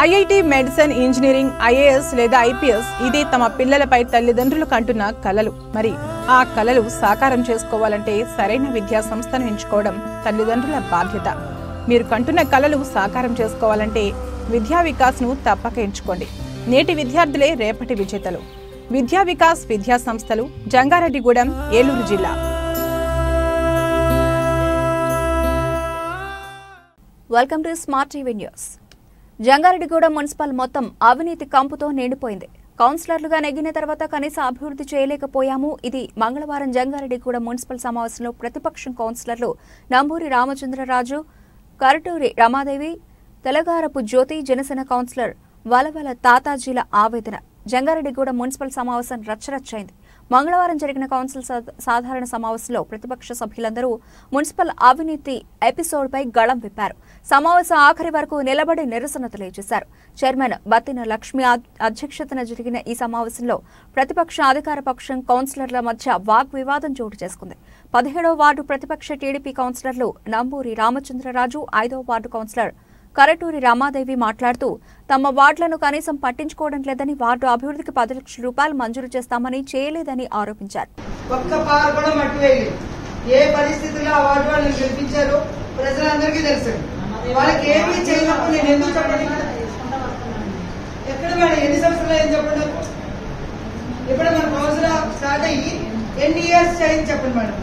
IIT, medicine, engineering, IAS లేదా IPS ఇది తమ పిల్లలపై తల్లిదండ్రులు కంటున్న కలలు. మరి ఆ కలలు సాకారం చేసుకోవాలంటే సరైన విద్యా సంస్థను ఎంచుకోవడం తల్లిదండ్రుల బాధ్యత. మీరు కంటున్న కలలు సాకారం చేసుకోవాలంటే విద్యా వికాస్ను తప్పక ఎంచుకోండి. నేటి విద్యార్థులే రేపటి విజేతలు. విద్యా వికాస్ విద్యా సంస్థలు, జంగారెడ్డిగూడెం, ఏలూరు జిల్లా. Welcome to smart TV news. Jangareddygudem municipal మొత్తం అవినీతి కంపుతో నిండిపోయింది. కౌన్సిలర్లుగా నెగ్గిన తర్వాత కనీస అభివృద్ధి చేయలేకపోయాము. ఇది మంగళవారం జంగారెడ్డిగూడెం మున్సిపల్ సమావేశంలో ప్రతిపక్షం కౌన్సిలర్లు నంబూరి రామచంద్రరాజు, కరటూరి రమాదేవి, తెలగారపు జ్యోతి, జనసేన కౌన్సిలర్ వలవల తాతాజీల ఆవేదన. జంగారెడ్డిగూడెం మున్సిపల్ సమావేశం రచ్చరచ్చైంది. మంగళవారం జరిగిన కౌన్సిల్ సాధారణ సమావేశంలో ప్రతిపక్ష సభ్యులందరూ మున్సిపల్ అవినీతి ఎపిసోడ్పై గళం విప్పారు. సమావేశం ఆఖరి వరకు నిలబడి నిరసన తెలియజేశారు. చైర్మన్ బత్తిన లక్ష్మి అధ్యక్షతన జరిగిన ఈ సమావేశంలో ప్రతిపక్ష అధికార పక్షం కౌన్సిలర్ల మధ్య వాగ్వివాదం చోటు చేసుకుంది. 17వ వార్డు ప్రతిపక్ష టీడీపీ కౌన్సిలర్లు నంబూరి రామచంద్రరాజు, 5వ వార్డు కౌన్సిలర్ కరటూరి రమాదేవి మాట్లాడుతూ తమ వార్డులను కనీసం పట్టించుకోవడం లేదని, వార్డు అభివృద్ధికి 10 లక్షల రూపాయలు మంజూరు చేస్తామని చేయలేదని ఆరోపించారు. ఒక్క పార్ కూడా మట్టి వేయలేదు. ఏ పరిస్థితుల్లో ఆ వార్డు వాళ్ళని గెలిపించారో ప్రజలందరికీ తెలుసు. వాళ్ళకి ఏమీ చేయనప్పుడు నేను ఎందుకు చెప్పండి? ఎక్కడ మేడం ఎన్ని సంవత్సరాలు ఏం చెప్పండి? ఇప్పుడు మన కౌన్సిల్ స్టార్ట్ అయ్యి ఎన్ని ఇయర్స్ అయింది చెప్పండి మేడం?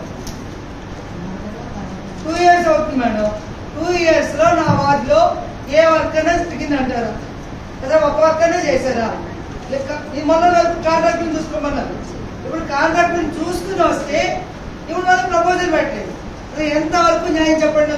2 years అవుతుంది మేడం. 2 years లో నా వార్డులో ఏ వర్క్ అయినా దిగింది అంటారా? లేదా ఒక వర్క్ అయినా చేశారా? లెక్క ఈ మొన్న కాంట్రాక్ట్ చూసుకోమన్నారు. ఇప్పుడు కాంట్రాక్ట్ చూసుకుని వస్తే ఇప్పుడు వాళ్ళకి ప్రపోజల్ పెట్టలేదు. ఎంత వరకు న్యాయం చెప్పండి?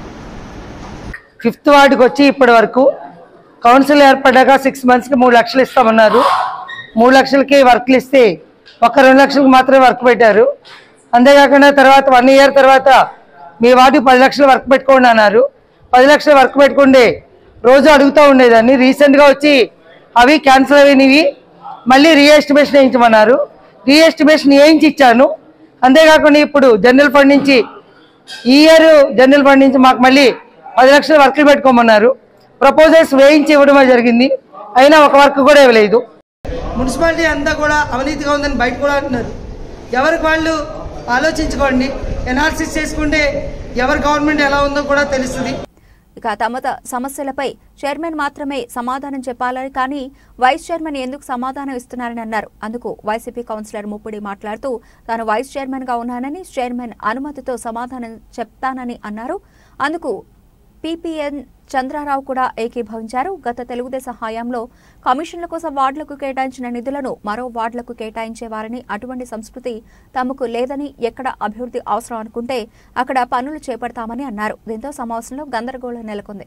5th వార్డుకి వచ్చి ఇప్పటి వరకు కౌన్సిల్ ఏర్పడ్డాక 6 monthsకి 3 లక్షలు ఇస్తామన్నారు. 3 లక్షలకి వర్క్లు ఇస్తే 2 లక్షలకు మాత్రమే వర్క్ పెట్టారు. అంతేకాకుండా తర్వాత 1 year తర్వాత మీ వార్డుకి 10 లక్షలు వర్క్ పెట్టుకోండి అన్నారు. 10 లక్షలు వర్క్ పెట్టుకుంటే రోజు అడుగుతూ ఉండేదాన్ని. రీసెంట్గా వచ్చి అవి క్యాన్సిల్ అయినవి మళ్ళీ రీఎస్టిమేషన్ వేయించమన్నారు. రీఎస్టిమేషన్ వేయించి ఇచ్చాను. అంతేకాకుండా ఇప్పుడు జనరల్ ఫండ్ నుంచి ఈ ఇయర్ జనరల్ ఫండ్ నుంచి మాకు మళ్ళీ 10 లక్షల వర్క్లు పెట్టుకోమన్నారు. ప్రపోజల్స్ వేయించి ఇవ్వడమే జరిగింది. అయినా ఒక వర్క్ కూడా ఇవ్వలేదు. మున్సిపాలిటీ అంతా కూడా అవినీతిగా ఉందని బయట కూడా అంటున్నారు. ఎవరికి వాళ్ళు ఆలోచించుకోండి. ఎనాలిసిస్ చేసుకుంటే ఎవరి గవర్నమెంట్ ఎలా ఉందో కూడా తెలుస్తుంది. ఇక తమ సమస్యలపై చైర్మన్ మాత్రమే సమాధానం చెప్పాలని, కానీ వైస్ చైర్మన్ ఎందుకు సమాధానం ఇస్తున్నారని అన్నారు. అందుకు వైసీపీ కౌన్సిలర్ ముప్పిడి మాట్లాడుతూ తాను వైస్ చైర్మన్ గా ఉన్నానని, చైర్మన్ అనుమతితో సమాధానం చెప్తానని అన్నారు. అందుకు పీపీఎన్ చంద్రారావు కూడా ఏకీభవించారు. గత తెలుగుదేశం హయాంలో కమిషన్ల కోసం వార్డులకు కేటాయించిన నిధులను మరో వార్డులకు కేటాయించేవారని, అటువంటి సంస్కృతి తమకు లేదని, ఎక్కడ అభివృద్ధి అవసరం అనుకుంటే అక్కడ పనులు చేపడతామని అన్నారు. దీంతో సమావేశంలో గందరగోళం నెలకొంది.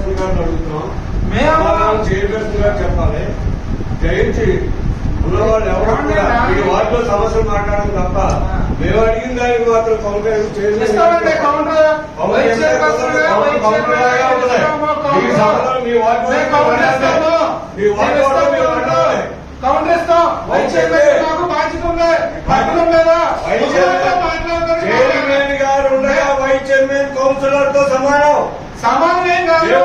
సమస్యలు మాట్లాడడం తప్ప మేము అడిగిన దానికి మాత్రం చైర్మన్ గారు ఉండగా వైస్ చైర్మన్ కౌన్సిలర్ తో సమానం ఏం కాదు.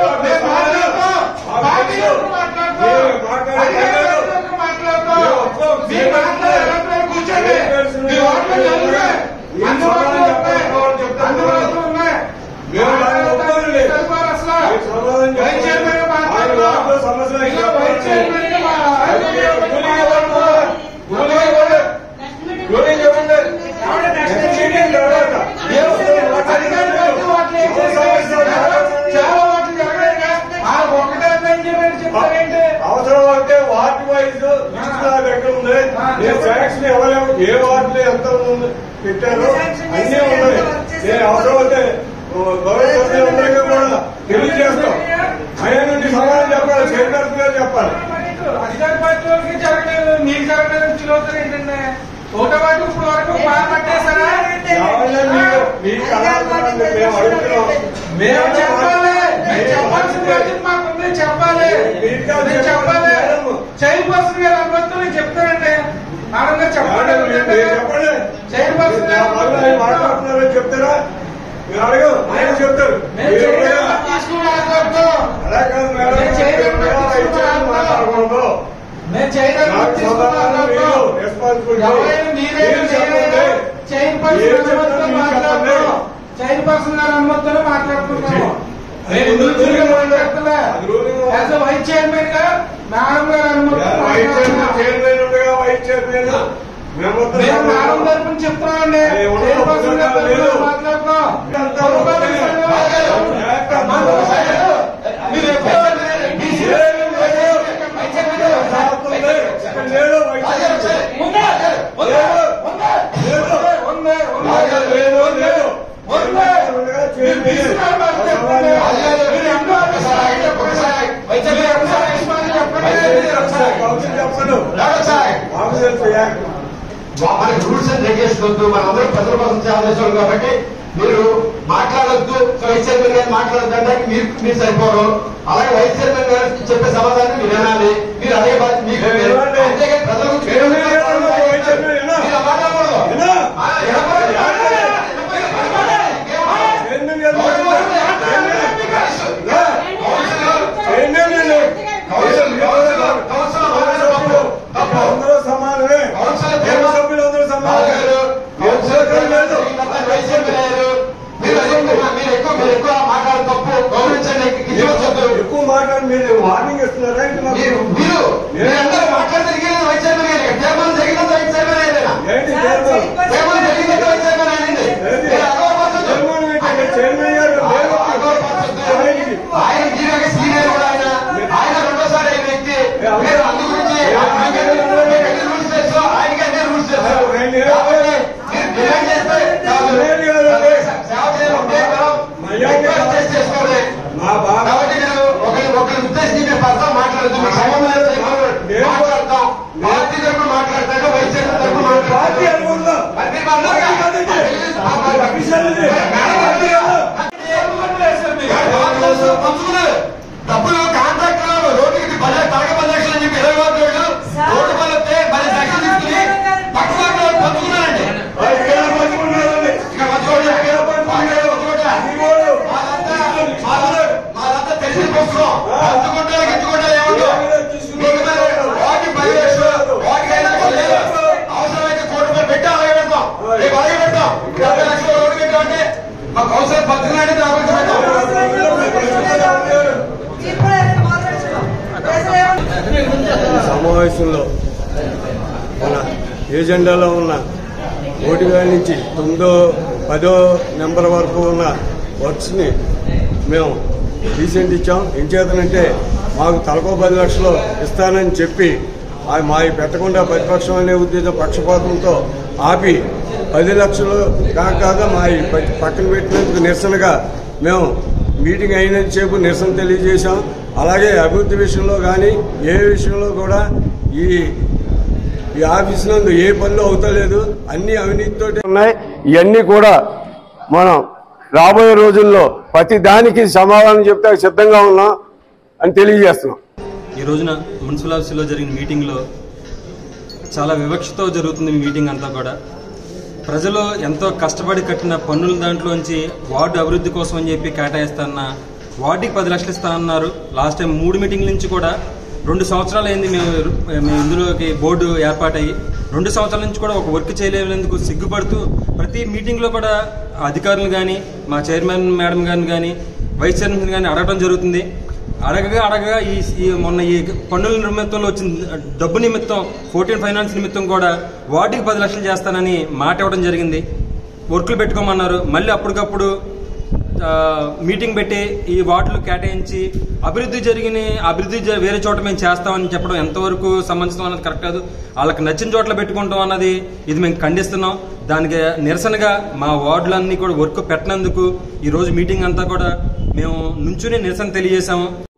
అవసరం అంటే వార్డు వైజ్ ఎక్కడ ఉంది, శాంక్షన్ ఇవ్వలేము, ఏ వార్డులో ఎంత పెట్టారో అన్నీ ఉన్నాయి. నేను అవసరం అయితే గవర్నమెంట్ కూడా తెలియజేస్తాం. ఆయన నుండి సమాధానం చెప్పాలి, చైర్మన్ గారు చెప్పాలి. అధికార పార్టీలోకి జరగలేదు, మీకు జరగలేదు ఏంటంటే ఒకటో వాటి ఇప్పుడు వరకు బాగా పట్టేశారా? మీకు మేము అడుగుతున్నాం. మేము చెప్పాలి, చెప్పాల్సిన బాధ్యత మాకుంది. చెప్పాలి, చెప్పాలి. చైర్పర్సన్ గారు అనుమతితో నేను చెప్తానండి. చెప్పండి, చెప్పండి. చైర్పర్సన్ మాట్లాడుతున్నారని చెప్తారా? మీరు అడగ ఆయన చెప్తారు అలా కాదు మేడం మాట్లాడకూడదు. చైన్ పర్సన్ గారు అనుమతితో మాట్లాడుతున్నాము. వైస్ చైర్మన్ గా మేడం గారు అనుమతి వైస్ చైర్మన్ మేడం తరఫున చెప్తున్నామండి. చైన్ పర్సన్ గారు మాట్లాడుతున్నాం. మనకి రూల్స్ అండ్ రెగ్యులేషన్ వద్దు, మనందరూ ప్రజల కోసం సేవ చేస్తాం కాబట్టి మీరు మాట్లాడొద్దు, వైస్ చైర్మన్ గారు మాట్లాడొద్దు అంటే మీరు సరిపోరు. అలాగే వైస్ చైర్మన్ గారు చెప్పే సమాధానం మీరు వినాలి. మీరు అదే మీకు అంతేగాని ప్రజలకు సమానమే సభ్యులందరూ సమానం. మీరు ఎక్కువ మాట్లాడే తప్పు, గౌరవించండి. ఎక్కువ మాట్లాడి మీరు వార్నింగ్ ఇస్తున్నారా? మీరందరూ మాట్లాడితే వైస్ చైర్మన్ గారు తీర్మానం జరిగినంత వైస్ చైర్మన్ అయ్యారా? ఏంటి తీర్మానం జరిగినంత వైస్ చైర్మన్ అయ్యండి. ఆయన జీవిక సీనియర్ కూడా ఆయన రెండోసారి అయిన వ్యక్తి. మీరు అందు గురించి రూల్స్ తెలుసు, ఆయనకి అన్ని రూల్స్ తెలుసు. కాబట్టి మీరు డిమాండ్ చేస్తే సేవ చేయాలంటే రిక్వెస్ట్ చేసుకోండి. కాబట్టి మీరు ఒకరి ఉద్దేశించి మీరు పర్సనల్ మాట్లాడద్దు. మీకు సంబంధం లేదు మాట్లాడతాం. పార్టీ తరఫున మాట్లాడతాక వైస్ చైర్మన్ తరఫున మాట్లాడతాం. డబ్బులు కాంట్రాక్టర్ రోడ్డుకి తరగ 10 లక్షలు అని చెప్పి 20 రోజులు రోడ్డు పని వస్తే మరి సెక్షన్ తీసుకుని తక్కువ పంచుకున్నారండి. మాదంతా తెలిసిన పుస్తకం. పంచుకుంటే ఎత్తుకుంటే ఏమంటారు? వాటికి 10 లక్షలు వాటికి 5 లక్షలు లేదు. అవసరమైతే ₹1 పెట్టి అలాగే పెడతాం. రేపు అలాగే పెడతాం. 70 లక్షలు రోడ్డు పెట్టామంటే మాకు అవసరం పంచుకున్నాడే సమావేశంలో మన ఏజెండాలో ఉన్న 1 నుంచి 9, 10 నెంబర్ వరకు ఉన్న వర్క్స్ ని మేము రీసెంట్ ఇచ్చాం. ఏం చేతనంటే మాకు తలకో 10 లక్షలు ఇస్తానని చెప్పి మా పెట్టకుండా ప్రతిపక్షం అనే ఉద్దేశం పక్షపాతంతో ఆపి 10 లక్షలు కాక మా పక్కన పెట్టినందుకు నిరసనగా మేము మీటింగ్ అయినంతసేపు నిరసన తెలియజేశాం. అలాగే అభివృద్ధి విషయంలో కానీ ఏ విషయంలో కూడా ఈ ఆఫీస్ నందు ఏ పనులు అవుతలేదు, అన్ని అవినీతితో ఉన్నాయి. ఇవన్నీ కూడా మనం రాబోయే రోజుల్లో ప్రతి దానికి సమాధానం చెప్తే సిద్ధంగా ఉన్నాం అని తెలియజేస్తున్నాం. ఈ రోజున మున్సిపల్ ఆఫీసులో జరిగిన మీటింగ్లో చాలా వివక్షతో జరుగుతుంది. మీటింగ్ అంతా కూడా ప్రజలు ఎంతో కష్టపడి కట్టిన పన్నుల దాంట్లోంచి వార్డు అభివృద్ధి కోసం అని చెప్పి కేటాయిస్తాన్న వార్డుకి 10 లక్షలు ఇస్తా అన్నారు. లాస్ట్ టైం 3 మీటింగ్ల నుంచి కూడా 2 సంవత్సరాలు అయింది మేము ఇందులోకి బోర్డు ఏర్పాటయ్యి 2 సంవత్సరాల నుంచి కూడా ఒక వర్క్ చేయలేనందుకు సిగ్గుపడుతూ ప్రతి మీటింగ్లో కూడా అధికారులు కానీ మా చైర్మన్ మేడం గారిని కానీ వైస్ చైర్మన్ కానీ అడగడం జరుగుతుంది. అడగగా మొన్న ఈ పన్నుల నిమిత్తంలో వచ్చిన డబ్బు నిమిత్తం 14 ఫైనాన్స్ నిమిత్తం కూడా వార్డుకి 10 లక్షలు చేస్తానని మాట ఇవ్వడం జరిగింది. వర్కులు పెట్టుకోమన్నారు. మళ్ళీ అప్పటికప్పుడు మీటింగ్ పెట్టి ఈ వార్డులు కేటాయించి అభివృద్ధి వేరే చోట మేము చేస్తామని చెప్పడం ఎంతవరకు సంబంధించడం అన్నది కరెక్ట్ కాదు. వాళ్ళకి నచ్చిన చోట్ల పెట్టుకుంటాం అన్నది ఇది మేము ఖండిస్తున్నాం. దానికి నిరసనగా మా వార్డులన్నీ కూడా వర్క్ పెట్టినందుకు ఈరోజు మీటింగ్ అంతా కూడా మేము నుంచుని నిరసన తెలియజేశాము.